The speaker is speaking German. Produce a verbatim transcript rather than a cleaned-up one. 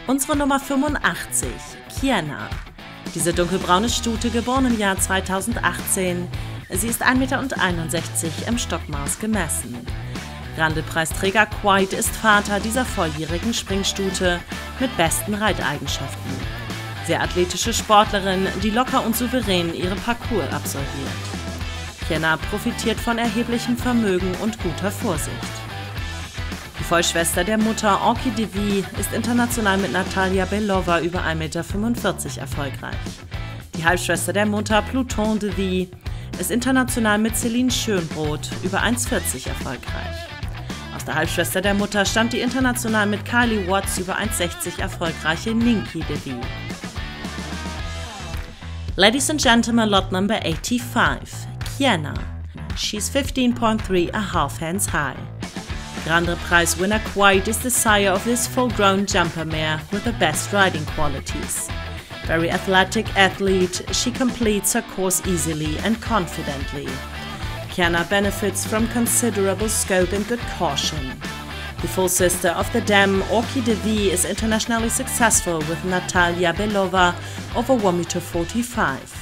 Unsere Nummer fünfundachtzig, Kienna. Diese dunkelbraune Stute, geboren im Jahr zweitausendachtzehn. Sie ist ein Meter einundsechzig im Stockmaß gemessen. Grande-Preisträger Quiet ist Vater dieser volljährigen Springstute mit besten Reiteigenschaften. Sehr athletische Sportlerin, die locker und souverän ihre Parcours absolviert. Kienna profitiert von erheblichem Vermögen und guter Vorsicht. Die Vollschwester der Mutter, Orky Devy, ist international mit Natalia Belova über ein Meter fünfundvierzig erfolgreich. Die Halbschwester der Mutter, Pluton Devy, ist international mit Celine Schönbrot über eins vierzig erfolgreich. Aus der Halbschwester der Mutter stammt die international mit Kylie Watts über eins sechzig erfolgreiche Ninky Devy. Ladies and gentlemen, lot number eighty-five, Kienna. She's fifteen point three a half hands high. Grande Prize winner Quiet is the sire of this full-grown jumper mare with the best riding qualities. Very athletic athlete, she completes her course easily and confidently. Kienna benefits from considerable scope and good caution. The full sister of the dam, Orky Devy, is internationally successful with Natalia Belova over one meter forty-five.